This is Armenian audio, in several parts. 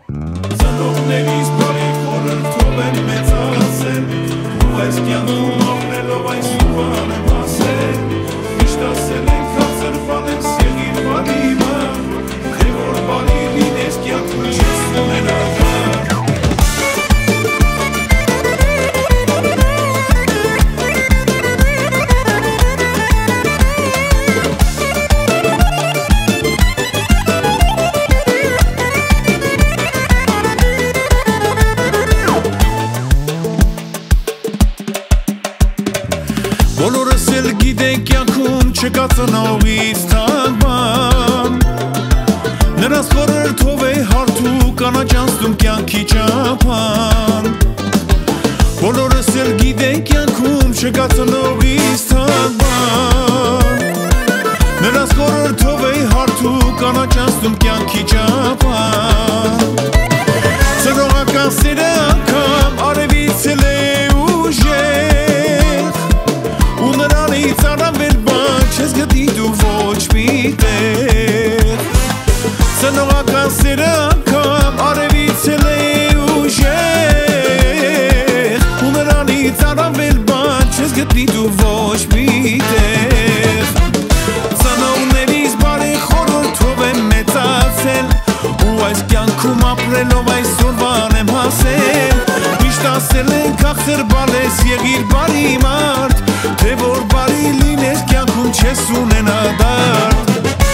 Ծնողներիս բարի խորհրդով եմ մեծացել, ու այս կյանքում ապրելով այս ուղան եմ հասել, միշտ ասել են քաղցր բանես եղիր բարի մար, թե որ բարի լինես կյանքում չես ունենա դար։ Բոլորս էլ գիտենք կյանքում չկա ծնողից թանկ բան, նրանց խորհրդով է հարթու կանաչանցնում կյանքի ճապան։ Բոլորս էլ գիտենք կյանքում չկա ծնողից թանկ բան, նրանց խորհրդով է հարթու կանաչանցնում կյանքի ճապան։ Ծնողական սերը անգամ արևից էլ է ուժեղ, ու նրանից առավել բան չես գտի դու ոչ մի տեղ։ Ծնողական սերը անգամ արևից էլ է ուժեղ, ու նրանից առավել բան չես գտի դու ոչ մի տեղ։ Ծնողներիս բարի խորհրդով եմ մեծացել, ու այս կյանքում ապրելով այսօրվան եմ հասել, միշտ ասել են քաղցր բալես եղիր բարի մարդ, թե որ բարի լինես կյանքում չես ունենա դարդ։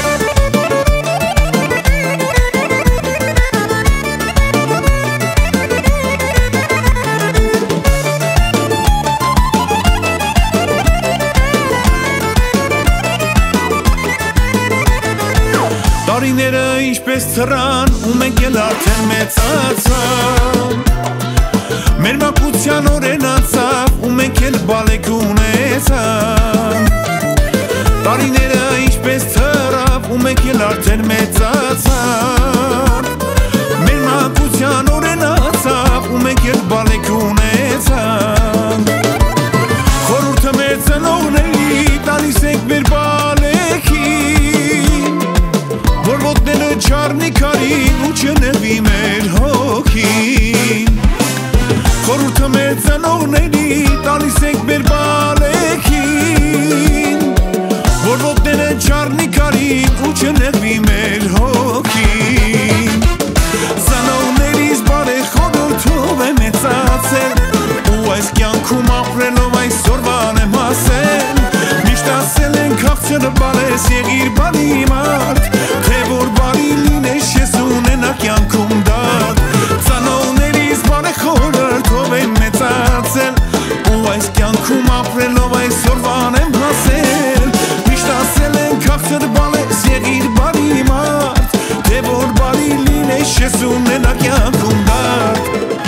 Տարիները ինչպես թռան, ու մենք էլ արդեն մեծացան, մեր մանկության օրեն անցավ, ու մենք էլ բալեք ունեցան։ Տարիները ինչպես թռավ, ու մենք էլ արդեն մեծացան, մեր մանկության օրեն անցավ, ու մենք էլ բալեք ունեցան։ Խորհուրդը մեր ծնողների տալիս ենք մեր բալեքին, որ ոտները չառնի քարին ու չնեղվի մեր հոգին։ Խորհուրդը մեր ծնողների տալիս ենք մեր բալեքին, որ ոտները չառնի քարին ու չնեղվի մեր հոգին։ Ծնողներիս բարի խորհրդով եմ մեծացել, ու այս կյանքում ապրելով այսօրվան եմ հասել, միշտ ասել են քաղցր բալես եղիր բարի մարդ, թե որ բարի լինես չես ունենա կյանքում դարդ։ Ծնողներիս բարի խորհրդով եմ մեծացել, ու այս կյանքում ապրելով այսօրվան եմ հասել, միշտ ասել են քաղցր բալես եղիր բարի մարդ, թե որ բարի լինես չես ունենա կյանքում դարդ։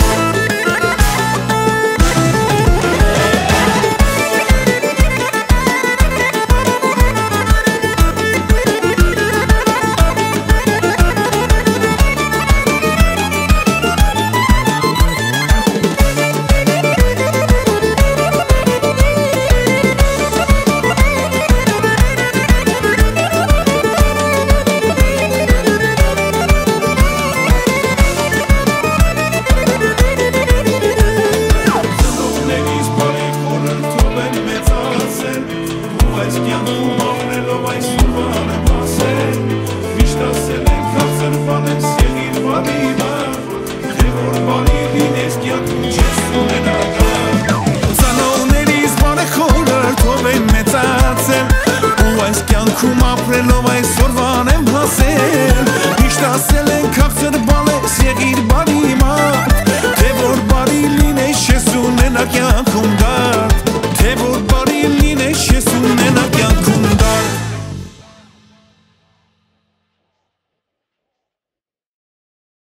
Կյանքում ապրելով այսօրվան եմ հասել, միշտ ասել են քաղցր բալես եղիր բարի մարդ, թե որ բարի լինես չես ունենա կյանքում